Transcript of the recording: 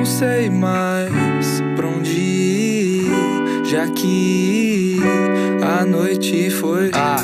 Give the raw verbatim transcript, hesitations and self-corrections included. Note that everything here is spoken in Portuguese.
sei mais pra onde ir, já que a noite foi. Ah,